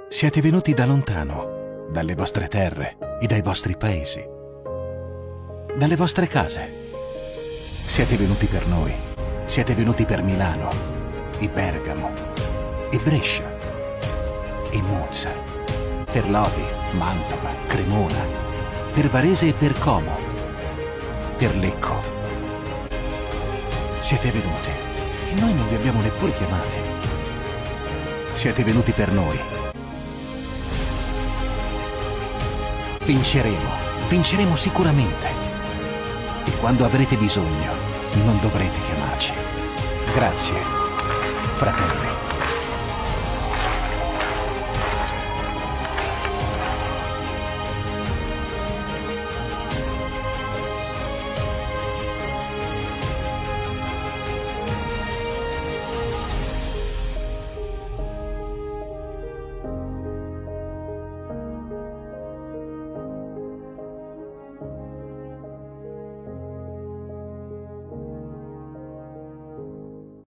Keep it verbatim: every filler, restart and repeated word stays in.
Siete venuti da lontano, dalle vostre terre e dai vostri paesi, dalle vostre case. Siete venuti per noi, siete venuti per Milano, e Bergamo, e Brescia, e Monza, per Lodi, Mantova, Cremona, per Varese e per Como, per Lecco. Siete venuti e noi non vi abbiamo neppure chiamati. Siete venuti per noi. Vinceremo, vinceremo sicuramente. E quando avrete bisogno, non dovrete chiamarci. Grazie, fratelli.